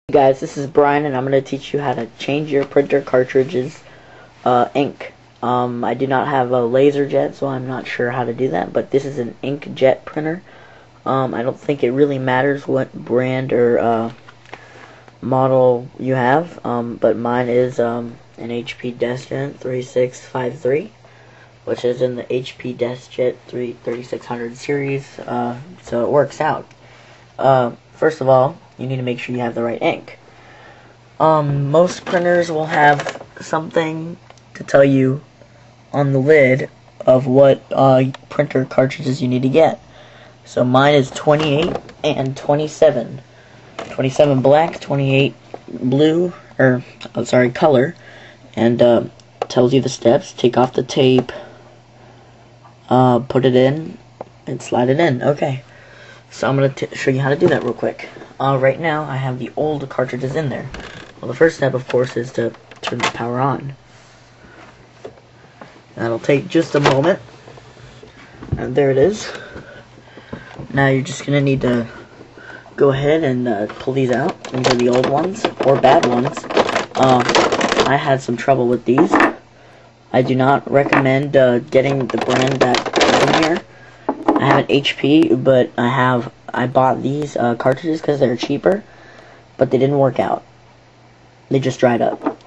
Hey guys, this is Brian and I'm going to teach you how to change your printer cartridges ink. I do not have a laser jet, so I'm not sure how to do that, but this is an inkjet printer. I don't think it really matters what brand or model you have, but mine is an HP DeskJet 3653, which is in the HP DeskJet 3600 series, so it works out. First of all, you need to make sure you have the right ink. Most printers will have something to tell you on the lid of what printer cartridges you need to get. So mine is 28 and 27. 27 black, 28 blue, or color, and tells you the steps. Take off the tape, put it in, and slide it in. Okay. So I'm going to show you how to do that real quick. Right now, I have the old cartridges in there. Well, the first step, of course, is to turn the power on. That'll take just a moment. And there it is. Now you're just going to need to go ahead and pull these out. These are the old ones, or bad ones. I had some trouble with these. I do not recommend getting the brand that is in here. I have an HP, but I bought these cartridges because they're cheaper, but they didn't work out. They just dried up.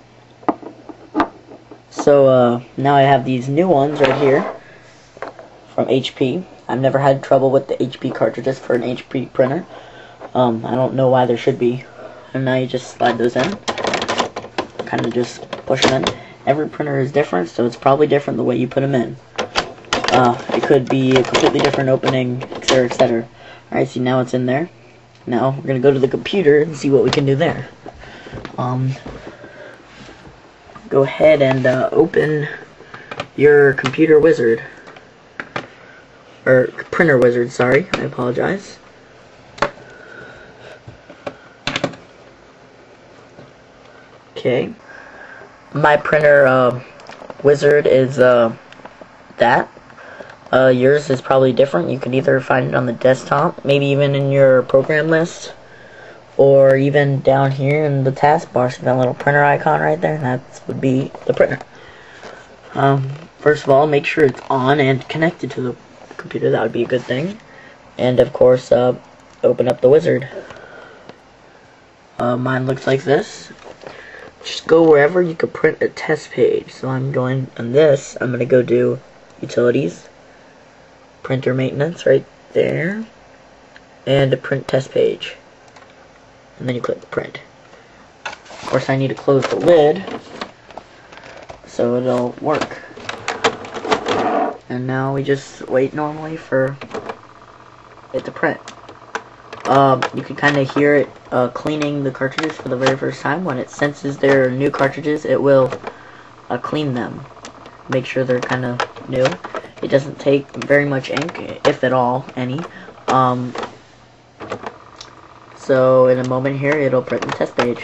So now I have these new ones right here from HP. I've never had trouble with the HP cartridges for an HP printer. I don't know why there should be. And now you just slide those in. Kind of just push them in. Every printer is different, so it's probably different the way you put them in. It could be a completely different opening, etc., etc. Alright, see, now it's in there. Now, we're going to go to the computer and see what we can do there. Go ahead and open your computer wizard. Or, printer wizard, sorry. I apologize. Okay. My printer wizard is that. Yours is probably different. You can either find it on the desktop, maybe even in your program list, or even down here in the taskbar. So that little printer icon right there, that would be the printer. First of all, make sure it's on and connected to the computer. That would be a good thing. And of course, open up the wizard. Mine looks like this. Just go wherever you could print a test page. So I'm going on this. I'm going to go do utilities. Printer maintenance right there, and a print test page, and then you click print. Of course, I need to close the lid so it'll work. And now we just wait normally for it to print. You can kind of hear it cleaning the cartridges for the very first time. When it senses they're new cartridges, it will clean them, make sure they're kind of new. It doesn't take very much ink, if at all, any. So in a moment here, it'll print the test page.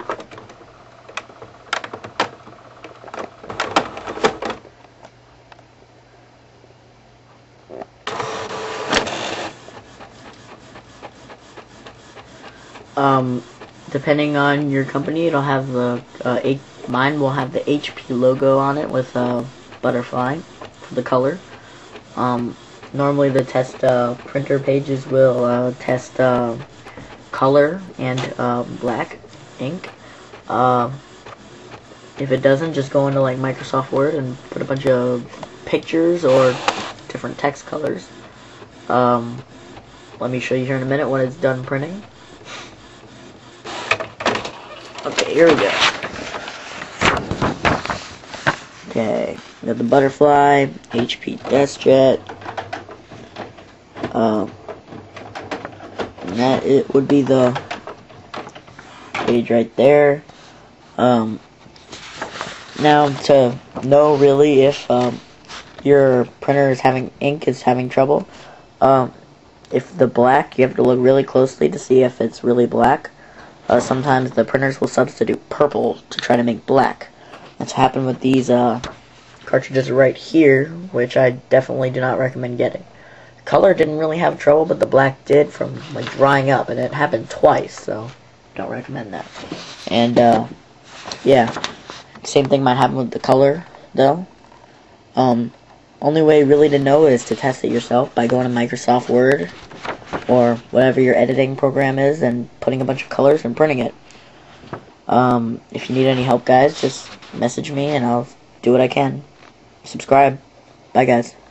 Depending on your company, it'll have the mine will have the HP logo on it with a butterfly for the color. Normally the test printer pages will test color and black ink. If it doesn't, just go into like Microsoft Word and put a bunch of pictures or different text colors. Let me show you here in a minute when it's done printing. Okay, here we go. Okay, we got the butterfly, HP DeskJet, and that it would be the page right there. Now to know really if your printer is having trouble, if the black, you have to look really closely to see if it's really black. Sometimes the printers will substitute purple to try to make black. That's happened with these cartridges right here, which I definitely do not recommend getting. Color didn't really have trouble, but the black did from like drying up, and it happened twice, so don't recommend that. And yeah, same thing might happen with the color though. Only way really to know is to test it yourself by going to Microsoft Word or whatever your editing program is and putting a bunch of colors and printing it. If you need any help, guys, just message me and I'll do what I can. Subscribe. Bye, guys.